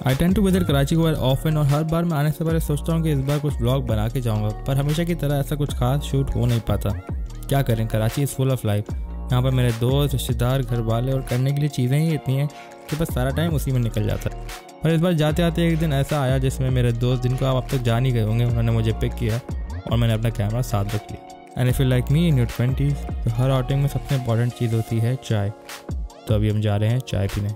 I tend to visit Karachi को often और हर बार मैं आने से पहले सोचता हूँ कि इस बार कुछ व्लॉग बना के जाऊँगा, पर हमेशा की तरह ऐसा कुछ खास शूट हो नहीं पाता। क्या करें, Karachi is full of life. यहाँ पर मेरे दोस्त, रिश्तेदार, घर वाले और करने के लिए चीज़ें ही इतनी हैं कि बस सारा टाइम उसी में निकल जाता है। और इस बार जाते आते एक दिन ऐसा आया जिसमें मेरे दोस्त, जिनको आप अब तक जान ही गए होंगे, उन्होंने मुझे पिक किया और मैंने अपना कैमरा साथ रख लिया। And if you like me in your 20s, तो हर आउटिंग में सबसे इंपॉर्टेंट चीज़ होती है चाय। तो अभी हम जा रहे हैं चाय पीने।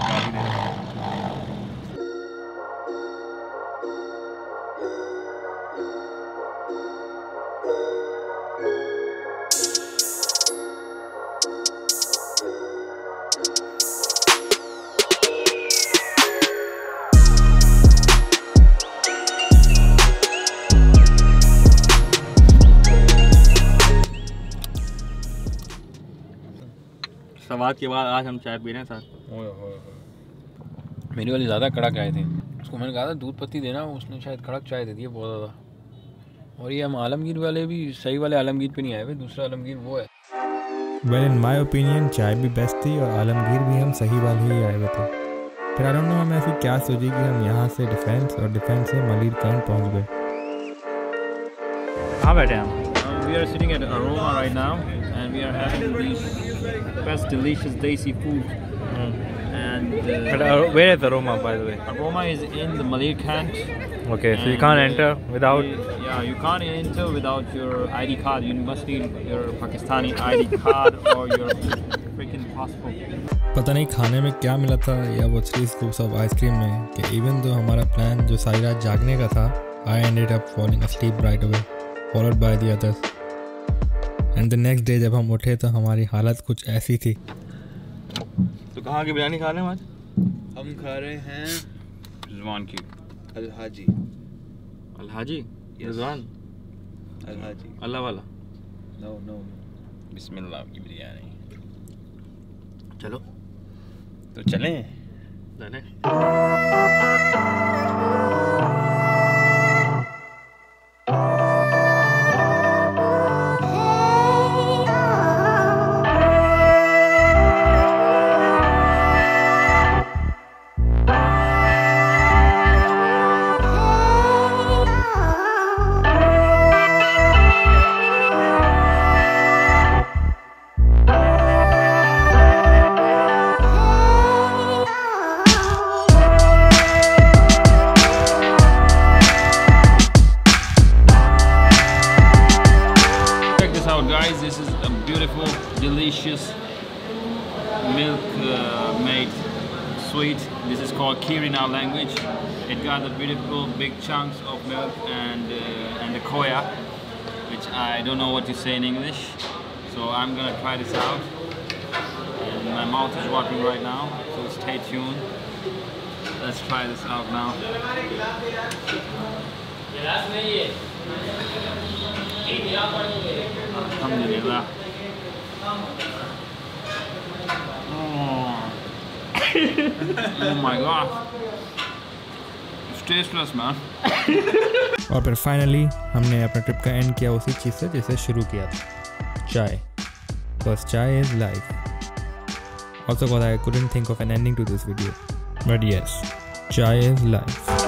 सवाद के बाद आज हम चाय पी रहे हैं साथ। मेरी वाली ज़्यादा कड़क आए थे, उसको मैंने कहा था दूध पत्ती देना, उसने शायद कड़क चाय दे दी है बहुत ज़्यादा। और ये हम आलमगीर वाले भी सही वाले आलमगीर पे नहीं आए हुए, दूसरा आलमगीर वो है। वेल इन माई ओपिनियन चाय भी बेस्ट थी और आलमगीर भी हम सही वाले ही आए हुए थे। फिर आई डोंट नो हमें ऐसी क्या सोची कि हम यहाँ से डिफेंस और डिफेंस से मलिर कैंट पहुँच गए। कहाँ बैठे हैं हम? We are sitting at Aroma right now and we are having these best delicious desi food. And where is Aroma, by the way? Aroma is in the Malir Kant. Okay, so you can't enter without... Yeah, you can't enter without your ID card. You must need your Pakistani ID card or your freaking passport. पता नहीं खाने में क्या मिला था या वो 3 scoops of ice cream में कि इवन तो हमारा प्लान जो सारी रात जागने का था, I ended up falling asleep right away, followed by the others. And the next day जब हम उठे तो हमारी हालत कुछ ऐसी थी। तो कहाँ की बिरयानी खा रहे हैं आज? हम खा रहे हैं रिजवान की अलहाजी। अलहाजी? रिजवान? अलहाजी अल्लाह वाला? नो बिस्मिल्लाह की बिरयानी। चलो तो चलें। Guys, this is a beautiful, delicious milk made sweet. This is called kheer in our language. It got the beautiful big chunks of milk and the koya, which I don't know what to say in English. So I'm gonna try this out. And my mouth is watering right now, so stay tuned. Let's try this out now. Alhamdulillah. Oh my god. It's tasteless, man. और फिर finally हमने अपने trip का and किया उसी चीज़ से जिसे शुरू किया था, चाय। Because चाय is life. Also, because I couldn't think of an ending to this video. But yes, चाय is life.